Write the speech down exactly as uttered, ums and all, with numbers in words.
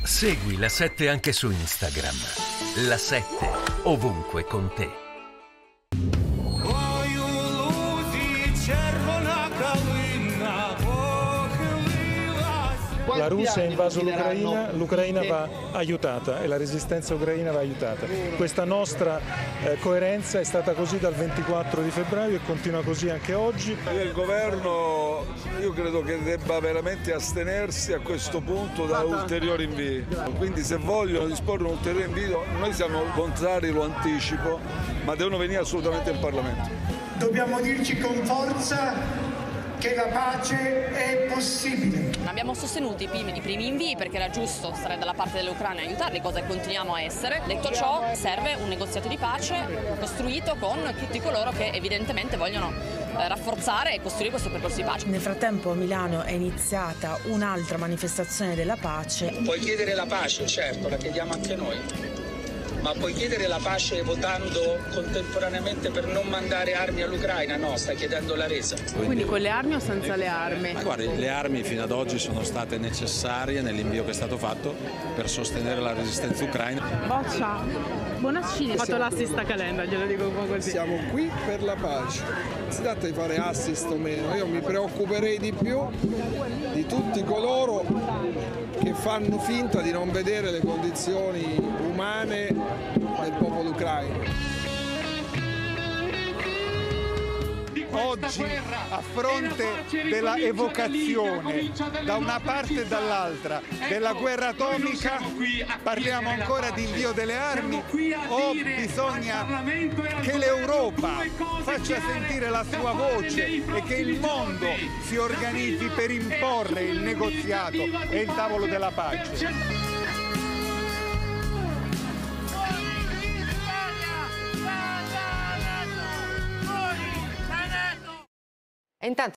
Segui La sette anche su Instagram. La sette, ovunque con te. La Russia ha invaso l'Ucraina, l'Ucraina va aiutata e la resistenza ucraina va aiutata. Questa nostra eh, coerenza è stata così dal ventiquattro di febbraio e continua così anche oggi. Il governo, io credo che debba veramente astenersi a questo punto da ulteriori invii. Quindi se vogliono disporre un ulteriore invio, noi siamo contrari, lo anticipo, ma devono venire assolutamente in Parlamento. Dobbiamo dirci con forza che la pace è possibile. Abbiamo sostenuto i primi, i primi invii perché era giusto stare dalla parte dell'Ucraina e aiutarli, cosa che continuiamo a essere. Detto ciò, serve un negoziato di pace costruito con tutti coloro che evidentemente vogliono eh, rafforzare e costruire questo percorso di pace. Nel frattempo a Milano è iniziata un'altra manifestazione della pace. Puoi chiedere la pace, certo, la chiediamo anche noi. Ma puoi chiedere la pace votando contemporaneamente per non mandare armi all'Ucraina? No, stai chiedendo la resa. Quindi, Quindi con le armi o senza le armi? Ma guardi, le armi fino ad oggi sono state necessarie nell'invio che è stato fatto per sostenere la resistenza ucraina. Boccia, buona Cina. Ho fatto l'assist a Calenda, glielo dico un po' così. Siamo qui per la pace. Si tratta di fare assist o meno. Io mi preoccuperei di più di tutti coloro che fanno finta di non vedere le condizioni umane del popolo ucraino. Oggi, a fronte della evocazione da una parte e dall'altra della guerra atomica, parliamo ancora di invio delle armi o bisogna che l'Europa faccia sentire la sua voce e che il mondo si organizzi per imporre il negoziato e il tavolo della pace? E intanto